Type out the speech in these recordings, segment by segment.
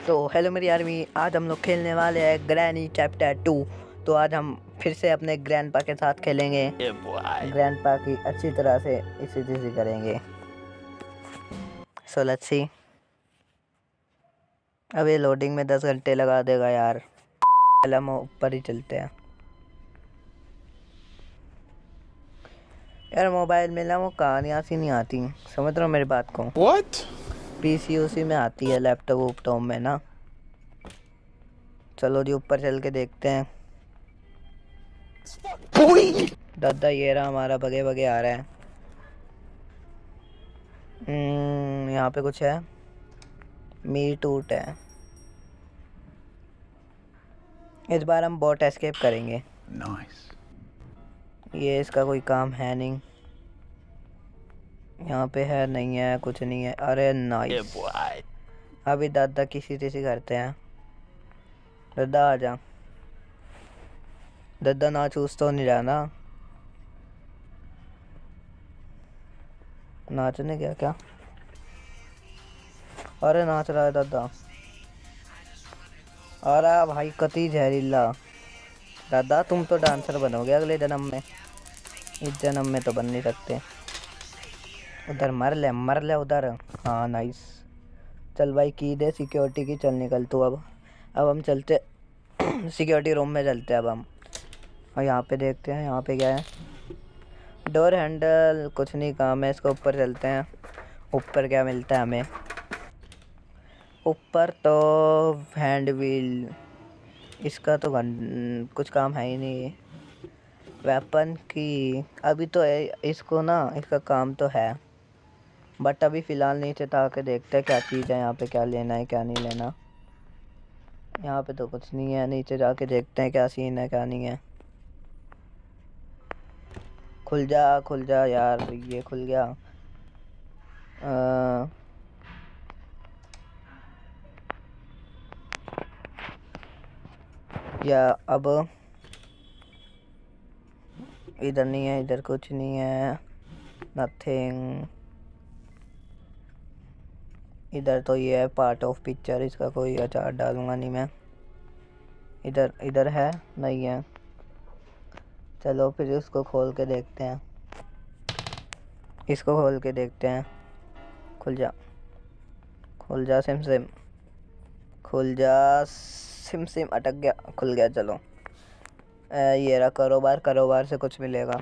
तो हेलो मेरी आर्मी, आज हम लोग खेलने वाले हैं ग्रैनी चैप्टर 2। तो आज हम फिर से अपने ग्रैंडपा के साथ खेलेंगे। ग्रैंडपा की अच्छी तरह से इसी करेंगे। So let's see. अब ये लोडिंग में 10 घंटे लगा देगा यार। पहले हम ऊपर ही चलते हैं यार। मोबाइल में ना वो कहानियाँ सी नहीं आती, समझ रहे हो मेरी बात को। What? पीसी उसी में आती है, लैपटॉप में ना। चलो जी ऊपर चल के देखते हैं। दादा ये रहा हमारा, बगे बगे आ रहा है। यहाँ पे कुछ है, मीट टूट है। इस बार हम बॉट एस्केप करेंगे। Nice. ये इसका कोई काम है नहीं। यहाँ पे है नहीं है, कुछ नहीं है। अरे नाइस। अभी दादा किसी तीसी करते हैं। दादा आ जा। दादा ना चूस तो नहीं रहा ना। नाचने गया क्या? अरे नाच रहा है दादा। अरे भाई कती जहरीला। दादा तुम तो डांसर बनोगे अगले जन्म में, इस जन्म में तो बन नहीं सकते। उधर मर ले उधर। हाँ नाइस। चल भाई की दे सिक्योरिटी की, चल निकल तू। अब हम चलते सिक्योरिटी रूम में चलते अब हम। और यहाँ पे देखते हैं, यहाँ पे क्या है। डोर हैंडल कुछ नहीं काम है इसका। ऊपर चलते हैं। ऊपर क्या मिलता है हमें? ऊपर तो हैंड व्हील, इसका तो कुछ काम है ही नहीं। वेपन की अभी तो इसको ना, इसका काम तो है, बट अभी फ़िलहाल नीचे ताके देखते हैं क्या चीज़ है यहाँ पे, क्या लेना है क्या नहीं लेना। यहाँ पे तो कुछ नहीं है, नीचे जाके देखते हैं क्या सीन है क्या नहीं है। खुल जा यार, ये खुल गया। या अब इधर नहीं है, इधर कुछ नहीं है, नथिंग। इधर तो ये है पार्ट ऑफ पिक्चर, इसका कोई अचार डालूंगा नहीं मैं। इधर है नहीं है। चलो फिर इसको खोल के देखते हैं। इसको खोल के देखते हैं। खुल जा सिम सिम, खुल जा सिम सिम। अटक गया, खुल गया। चलो ये रहा कारोबार से कुछ मिलेगा।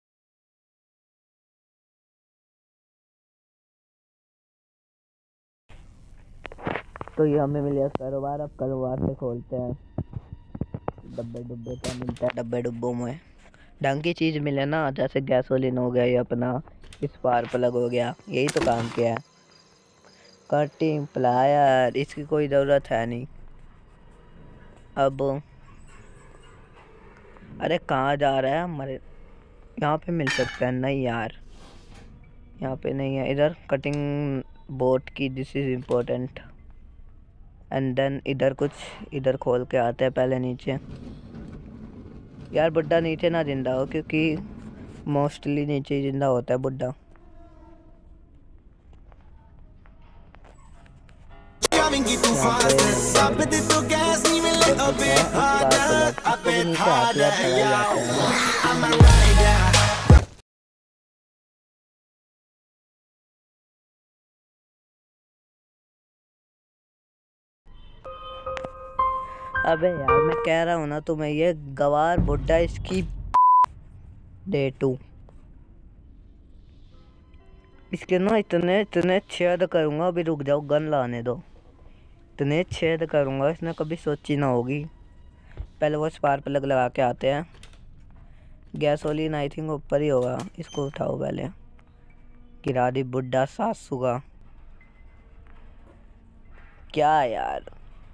तो ये हमें मिल गया कारोबार। अब कारोबार से खोलते हैं। डब्बे डुब्बे क्या मिलता है डब्बे डुब्बों में? ढंग की चीज़ मिले ना, जैसे गैसोलीन हो गया, ये अपना स्पार्क प्लग हो गया, यही तो काम किया है। कटिंग प्लायर, इसकी कोई ज़रूरत है नहीं। अब अरे कहाँ जा रहा है हमारे? यहाँ पे मिल सकता है। नहीं यार यहाँ पे नहीं है। इधर कटिंग बोर्ड की, this is important. And then इधर कुछ, इधर खोल के आते हैं पहले नीचे। यार बुड्ढा नीचे ना जिंदा हो, क्योंकि मोस्टली नीचे ही जिंदा होता है बुड्ढा। अबे यार मैं कह रहा हूँ ना तुम्हें, ये गवार बुड्ढा इसकी डे 2। इसके ना इतने छेद करूँगा। अभी रुक जाओ, गन लाने दो। इतने छेद करूँगा, इसने कभी सोची ना होगी। पहले वो स्पार्क प्लग लगा के आते हैं। गैसोलीन आई थिंक ऊपर ही होगा, इसको उठाओ पहले। गिरा दी बुड्ढा सासू का। क्या यार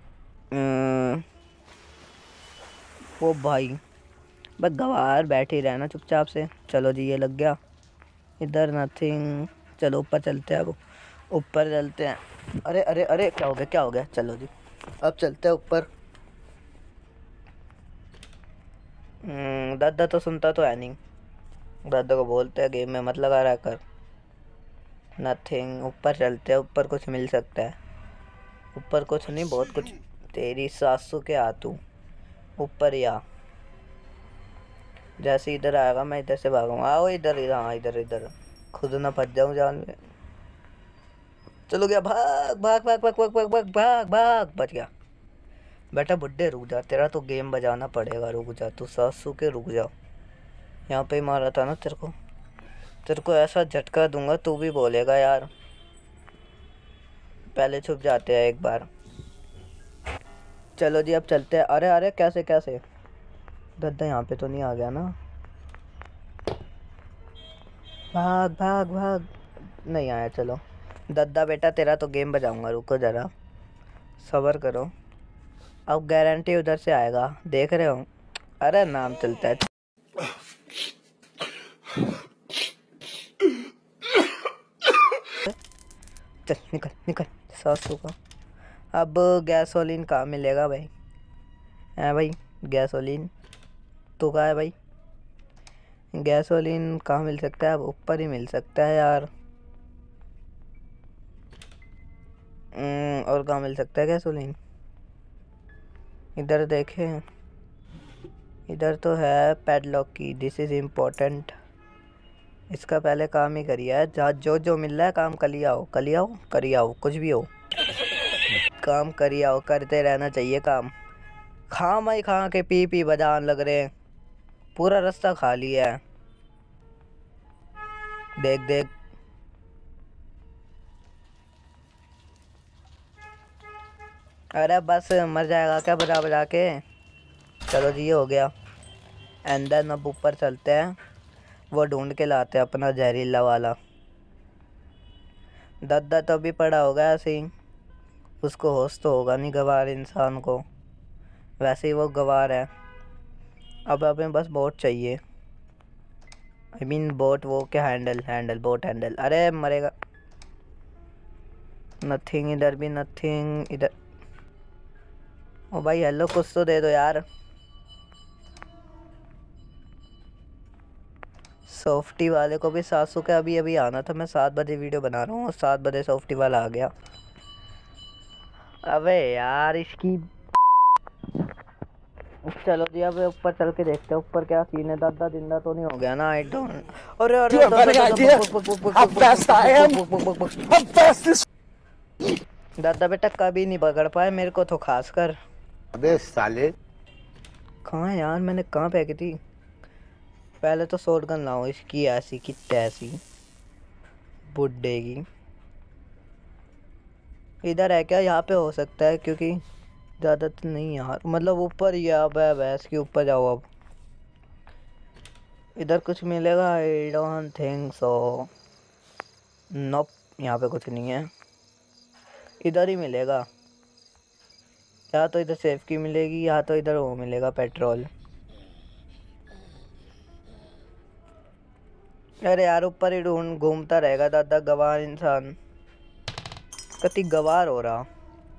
ओ भाई, बस गवार बैठे रहना चुपचाप से। चलो जी ये लग गया। इधर नथिंग। चलो ऊपर चलते हैं। अब ऊपर चलते हैं। अरे अरे अरे क्या हो गया? चलो जी अब चलते हैं ऊपर। दादा तो सुनता तो है नहीं। दादा को बोलते हैं गेम में मत लगा रहा कर। नथिंग। ऊपर चलते हैं, ऊपर कुछ मिल सकता है। ऊपर कुछ नहीं, बहुत कुछ। तेरी सासू के हाथों ऊपर या जैसे इधर आएगा मैं इधर से भागूंगा। आओ इधर इधर, हाँ इधर इधर, खुद ना फंस जाऊं जान में। चलो गया, भाग भाग भाग भाग भाग भाग भाग भाग भाग, बच गया। बेटा बुड्ढे रुक जा, तेरा तो गेम बजाना पड़ेगा। रुक जा तू सासू के, रुक जा। यहाँ पे मारा था ना तेरे को, तेरे को ऐसा झटका दूंगा तू भी बोलेगा यार। पहले छुप जाते हैं एक बार। चलो जी अब चलते हैं। अरे अरे कैसे कैसे, दद्दा यहाँ पे तो नहीं आ गया ना? भाग भाग भाग, नहीं आया। चलो दद्दा बेटा तेरा तो गेम बजाऊंगा, रुको ज़रा सब्र करो। अब गारंटी उधर से आएगा, देख रहे हो। अरे नाम चलता है। चल निकल निकल सासू का। अब गैसोलीन कहाँ मिलेगा भाई? है भाई गैसोलीन तो कहाँ है भाई? गैसोलीन कहाँ मिल सकता है? अब ऊपर ही मिल सकता है यार। और कहाँ मिल सकता है गैसोलीन? इधर देखें, इधर तो है पैडलॉक की। दिस इज़ इम्पोर्टेंट, इसका पहले काम ही करिए। जहाँ जो जो मिल रहा है काम करिए आओ, करिए आओ, करिए आओ, कुछ भी हो काम करिए आओ, करते रहना चाहिए काम। खा माई खा के पी पी बजान लग रहे हैं, पूरा रास्ता खाली है। देख देख, अरे बस मर जाएगा क्या बजा बजा के? चलो जी ये हो गया। एंड देन अब ऊपर चलते हैं, वो ढूंढ के लाते हैं अपना जहरीला वाला। दद्दा तो अभी पड़ा होगा ऐसे ही, उसको होश तो होगा नहीं गवार इंसान को, वैसे ही वो गवार है। अब हमें बस बोट चाहिए, आई मीन बोट, वो क्या हैंडल, हैंडल बोट हैंडल। अरे मरेगा। नथिंग, इधर भी नथिंग, इधर। ओ भाई हेलो, कुछ तो दे दो यार। सॉफ्टी वाले को भी 700 का अभी अभी आना था। मैं 7 बजे वीडियो बना रहा हूँ और 7 बजे सॉफ्टी वाला आ गया। अबे यार इसकी। चलो जी अब ऊपर चल के देखते हैं ऊपर क्या सीन है। दादा जिंदा तो नहीं हो गया ना? I don't. अरे अरे दादा बेटा कभी नहीं पकड़ पाए मेरे को तो खास कर। अबे साले, कहाँ है यार? मैंने कहाँ फेंकी थी? पहले तो शॉटगन लाओ, इसकी ऐसी की तैसी बुड्ढे की। इधर है क्या? यहाँ पे हो सकता है क्योंकि ज़्यादा तो नहीं यार, मतलब ऊपर ही है। अब भैंस के ऊपर जाओ अब। इधर कुछ मिलेगा? I don't think so. नोप, यहाँ पे कुछ नहीं है। इधर ही मिलेगा, या तो इधर सेफ की मिलेगी या तो इधर वो मिलेगा पेट्रोल। अरे यार ऊपर ही ढूंढ घूमता रहेगा दादा गवार इंसान, कति गवार हो रहा।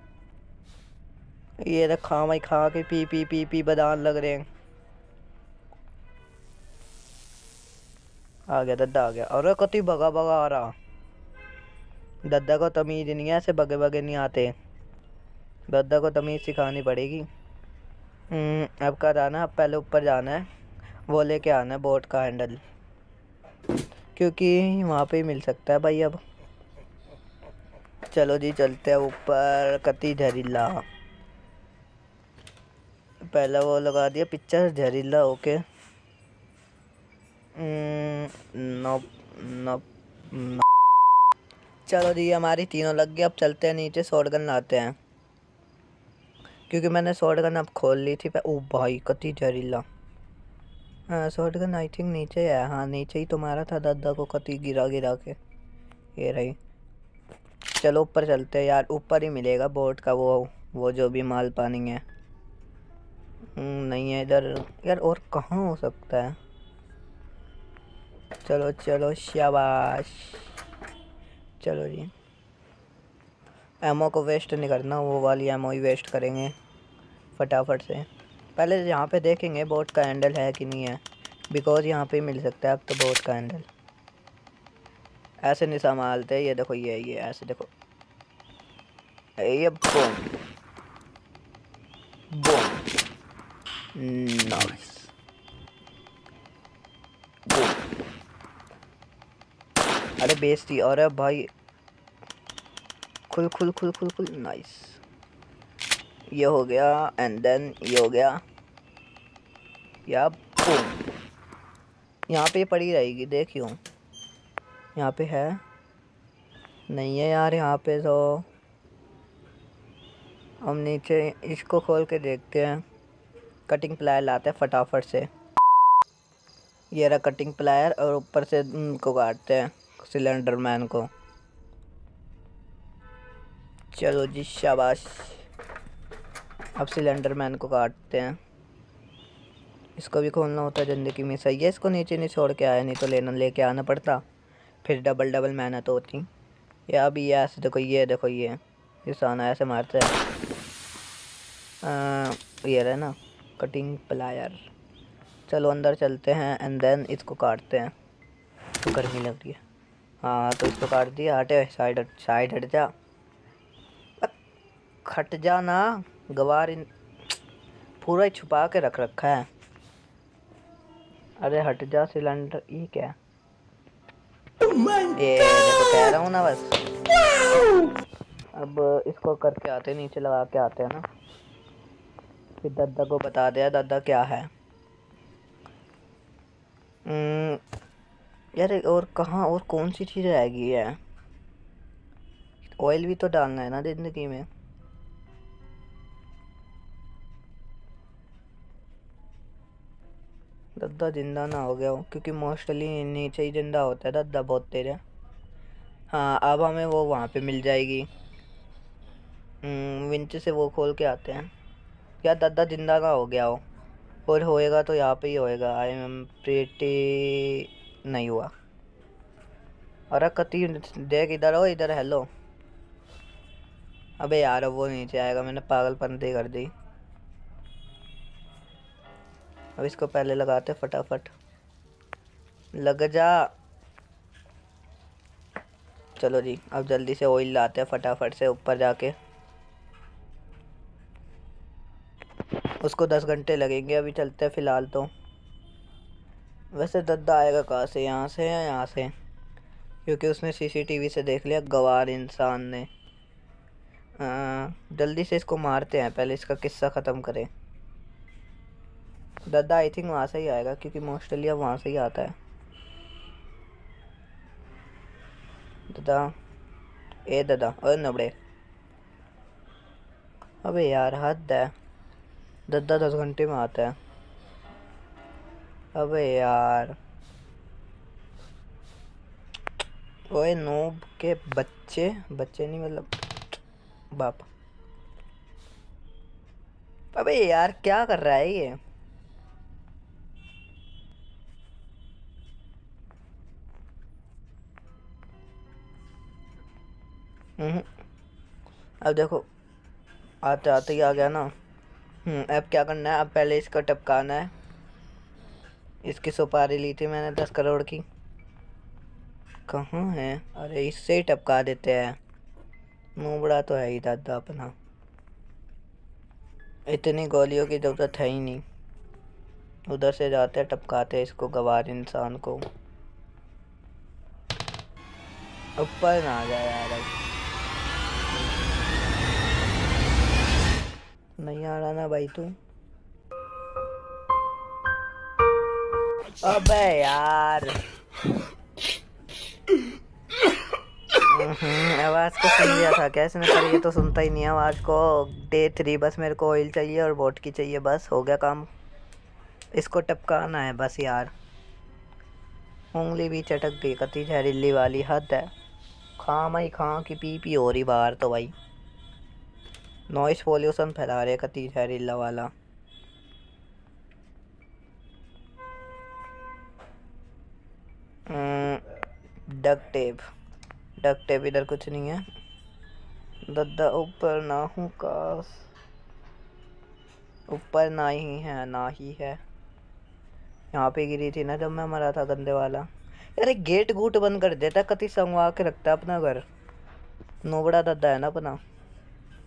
ये तो खा माई खा के पी पी पी पी बदान लग रहे हैं। आ गया दद्दा आ गया। अरे कति भगा भगा आ रहा। दद्दा को तमीज़ नहीं है, ऐसे बगे बगे नहीं आते। दद्दा को तमीज़ सिखानी पड़ेगी। अब कहाँ जाना है? अब पहले ऊपर जाना है, वो लेके आना है बोट का हैंडल, क्योंकि वहाँ पे ही मिल सकता है भाई अब। चलो जी चलते हैं ऊपर। कति जहरीला, पहला वो लगा दिया पिक्चर जहरीला। Okay nope nope nope. चलो जी हमारी तीनों लग गई। अब चलते हैं नीचे, शॉटगन लाते हैं क्योंकि मैंने शॉटगन अब खोल ली थी। ओ भाई कति जहरीला। हाँ शॉटगन आई थिंक नीचे है। हाँ नीचे ही तो मारा था दादा को कति गिरा गिरा के। ये रही। चलो ऊपर चलते हैं यार, ऊपर ही मिलेगा बोट का वो जो भी माल पानी है। नहीं है इधर यार, और कहाँ हो सकता है? चलो चलो शाबाश। चलो जी एमओ को वेस्ट नहीं करना, वो वाली एमओ ही वेस्ट करेंगे फटाफट से। पहले यहाँ पे देखेंगे बोट का हैंडल है कि नहीं है, बिकॉज यहाँ पे मिल सकता है अब तो बोट का हैंडल। ऐसे नहीं संभालते, ये देखो ये ऐसे देखो। ये बूम बूम, नाइस बूम। अरे बेइज्जती, अरे भाई खुल खुल खुल खुल खुल, नाइस। ये हो गया एंड देन ये हो गया, या बूम। यहाँ पे पड़ी रहेगी देखियो, यहाँ पे है नहीं है यार, यहाँ पे तो हम नीचे इसको खोल के देखते हैं। कटिंग प्लायर लाते हैं फटाफट से, ये रहा कटिंग प्लायर, और ऊपर से उनको काटते हैं सिलेंडर मैन को। चलो जी शाबाश, अब सिलेंडर मैन को काटते हैं। इसको भी खोलना होता है ज़िंदगी में, सही है। इसको नीचे नहीं छोड़ के आया, नहीं तो लेके आना पड़ता, फिर डबल डबल मेहनत होती। या अभी ये ऐसे देखो, ये देखो, ये साना ऐसे मारते हैं। ये रहा ना कटिंग प्लायर। चलो अंदर चलते हैं एंड देन इसको काटते हैं। तो गर्मी लग रही है, हाँ तो इसको काट दिया। हटे, साइड हट जा, हट जा ना गवार, पूरा ही छुपा के रख रखा है। अरे हट जा सिलेंडर, ये क्या है? ये देखो कह रहा हूँ ना बस। अब इसको करके आते, नीचे लगा के आते हैं ना, फिर दादा को बता दिया दादा क्या है। यार और कहाँ, और कौन सी चीज़ रहेगी है? ऑयल भी तो डालना है ना ज़िंदगी में। दादा जिंदा ना हो गया हो, क्योंकि मोस्टली नीचे ही जिंदा होता है दादा, बहुत तेज है। हाँ अब हमें वो वहाँ पे मिल जाएगी। विंच से वो खोल के आते हैं। यार दादा जिंदा ना हो गया हो, और होएगा तो यहाँ पे ही होएगा। आई एम प्रीटी, नहीं हुआ। अरे कति देख इधर हो, इधर हेलो। अबे यार अब वो नीचे आएगा, मैंने पागलपंती कर दी। अब इसको पहले लगाते फटाफट, लग जा। चलो जी अब जल्दी से ऑयल लाते हैं फटाफट से ऊपर जाके। उसको 10 घंटे लगेंगे, अभी चलते हैं फ़िलहाल तो। वैसे दद्दा आएगा कहाँ से, यहाँ से या यहाँ से? क्योंकि उसने सीसीटीवी से देख लिया गवार इंसान ने। जल्दी से इसको मारते हैं, पहले इसका किस्सा ख़त्म करें। दद्दा आई थिंक वहाँ से ही आएगा, क्योंकि मोस्टली अब वहाँ से ही आता है। दद्दा, ए दद्दा, और नबड़े। अबे यार हद है, दद्दा 10 घंटे में आता है। अबे यार, ओए नूब के बच्चे, बच्चे नहीं मतलब बाप। अबे यार क्या कर रहा है ये? अब देखो आते आते ही आ गया ना। अब क्या करना है, अब पहले इसका टपकाना है। इसकी सुपारी ली थी मैंने 10 करोड़ की, कहाँ है? अरे इससे ही टपका देते हैं, नूबड़ा तो है ही दादा अपना, इतनी गोलियों की ज़रूरत है ही नहीं। उधर से जाते हैं टपकाते हैं इसको गवार इंसान को। ऊपर ना आ जाए यार, अब नहीं आ रहा ना भाई तू। अबे यार आवाज़ को सुन लिया था क्या इसने, पर ये तो सुनता ही नहीं है आवाज़ को। डे 3 बस मेरे को ऑयल चाहिए और बोट की चाहिए, बस हो गया काम। इसको टपकाना है बस यार। उंगली भी चटक गई, कती जहरीली वाली, हद है। खां मई खां की पी हो रही बाहर तो भाई, नॉइस पोल्यूशन फैला रहे कती जहरीला वाला। डक टेप, डक टेप इधर कुछ नहीं है। दद्दा ऊपर ना हूँ काश, ऊपर ना ही है, ना ही है। यहाँ पे गिरी थी ना जब मैं मरा था गंदे वाला। यार एक गेट गूट बंद कर देता, कति संगवा के रखता अपना घर। नोबड़ा दद्दा है ना अपना।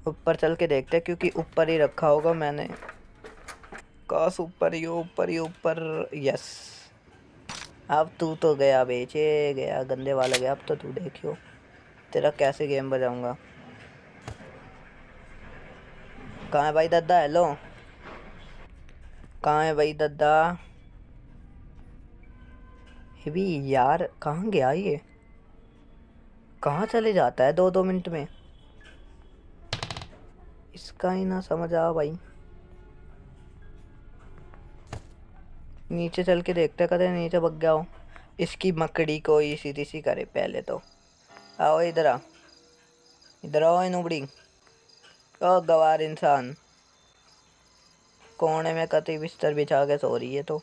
ऊपर चल के देखते हैं, क्योंकि ऊपर ही रखा होगा मैंने। काश ऊपर ही हो, ऊपर ही ऊपर। यस, अब तू तो गया बेचे, गया गंदे वाला गया। अब तो तू देखियो तेरा कैसे गेम बजाऊंगा। कहाँ है भाई दद्दा? हेलो, कहाँ है भाई दद्दा? ये भी यार कहाँ गया ये? कहाँ चले जाता है 2-2 मिनट में? इसका ही ना समझ आ भाई। नीचे चल के देखते कदे नीचे बग गया हो। इसकी मकड़ी को ही सीधी सी करे पहले तो। आओ इधर आ, इधर आओ नुबड़ी। ओ गवार इंसान, कोने में कति बिस्तर बिछा के सो रही है। तो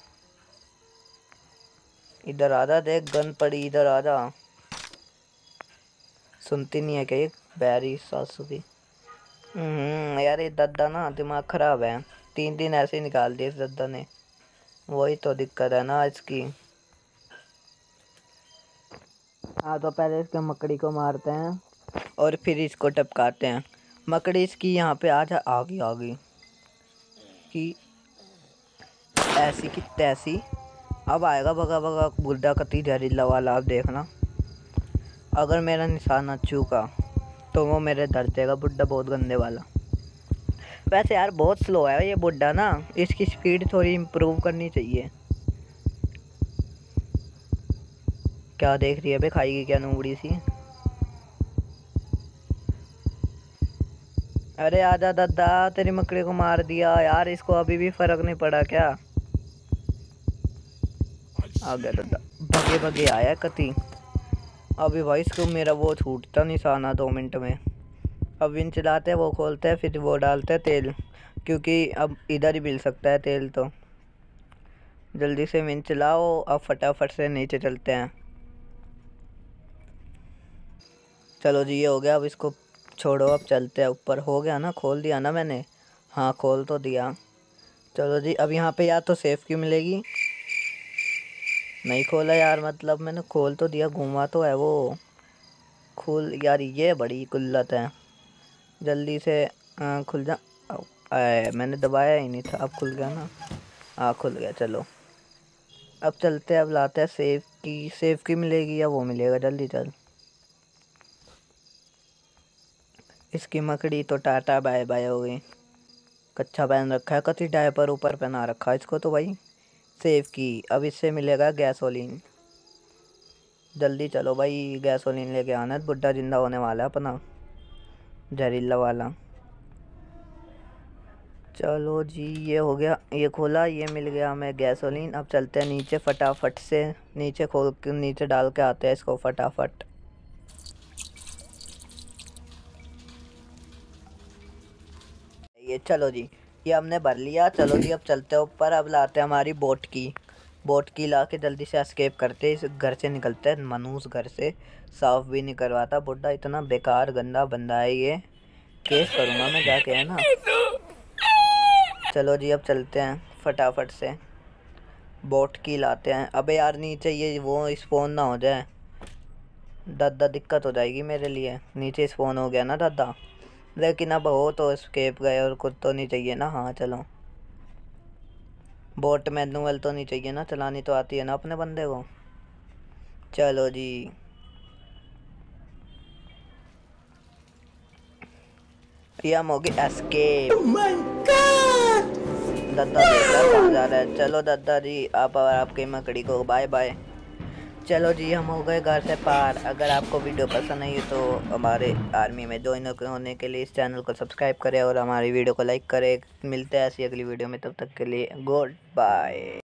इधर आ जा, देख गन पड़ी, इधर आ जा। सुनती नहीं है क्या ये बैरी सासू की? यार ये दद्दा ना दिमाग खराब है। 3 दिन ऐसे ही निकाल दिए इस दद्दा ने। वही तो दिक्कत है ना इसकी। हाँ तो पहले इसके मकड़ी को मारते हैं और फिर इसको टपकाते हैं। मकड़ी इसकी यहाँ पे आ गई कि ऐसी की तैसी। अब आएगा भगा भगा बुड्ढा कती जहरीला वाला। अब देखना, अगर मेरा निशाना चूका तो वो मेरे डर देगा बुड्ढा बहुत गंदे वाला। वैसे यार बहुत स्लो है ये बुड्ढा ना, इसकी स्पीड थोड़ी इम्प्रूव करनी चाहिए। क्या देख रही है बे? खाएगी क्या नूबड़ी सी? अरे आजा दादा, तेरी मकड़ी को मार दिया यार। इसको अभी भी फर्क नहीं पड़ा क्या? आ गया दादा, भगे भगे आया कती। अभी भाई इसको मेरा वो छूटता निशाना 2 मिनट में। अब विन चलाते हैं, वो खोलते हैं, फिर वो डालते हैं तेल, क्योंकि अब इधर ही मिल सकता है तेल। तो जल्दी से विन चलाओ, अब फटाफट से नीचे चलते हैं। चलो जी ये हो गया। अब इसको छोड़ो, अब चलते हैं ऊपर। हो गया ना? खोल दिया ना मैंने? हाँ खोल तो दिया। चलो जी, अब यहाँ पे या तो सेफ की मिलेगी। नहीं खोला यार, मतलब मैंने खोल तो दिया, घूमा तो है वो। खुल यार, ये बड़ी कुल्लत है। जल्दी से खुल जा। मैंने दबाया ही नहीं था। अब खुल गया ना? हाँ खुल गया। चलो अब चलते हैं, अब लाते हैं सेफ की। सेफ की मिलेगी या वो मिलेगा? जल्दी चल। इसकी मकड़ी तो टाटा बाय बाय हो गई। कच्चा पहन रखा है, कति डायपर ऊपर पहना रखा है इसको तो भाई। सेफ की, अब इससे मिलेगा गैसोलीन। जल्दी चलो भाई, गैसोलीन लेके आना है, बुड्ढा जिंदा होने वाला है अपना जहरीला वाला। चलो जी ये हो गया, ये खोला, ये मिल गया हमें गैसोलीन। अब चलते हैं नीचे फटाफट से। नीचे खोल के नीचे डाल के आते हैं इसको फटाफट। ये चलो जी, ये हमने भर लिया। चलो जी अब चलते हैं ऊपर। अब लाते हैं हमारी बोट की। बोट की ला के जल्दी से एस्केप करते इस घर से निकलते हैं। मनूस घर से साफ भी नहीं करवाता बुड्ढा, इतना बेकार गंदा बंदा है ये। केस करूँगा मैं जाके, है ना। चलो जी अब चलते हैं फटाफट से। बोट की लाते हैं। अबे यार नीचे ये वो स्पॉन ना हो जाए दादा, दिक्कत हो जाएगी मेरे लिए। नीचे स्पॉन हो गया ना दादा, लेकिन अब हो तो एस्केप गए और कुछ तो नहीं चाहिए ना। हाँ चलो, बोट मैनुअल तो नहीं चाहिए ना, चलानी तो आती है ना अपने बंदे को। चलो जी ये हम हो गए एस्केप। दादा देख रहा कहाँ जा रहा है। चलो दादा जी आप और आपकी मकड़ी को बाय बाय। चलो जी हम हो गए घर से पार। अगर आपको वीडियो पसंद आई तो हमारे आर्मी में ज्वाइन होने के लिए इस चैनल को सब्सक्राइब करें और हमारी वीडियो को लाइक करें। मिलते हैं ऐसी अगली वीडियो में, तब तक के लिए गुड बाय।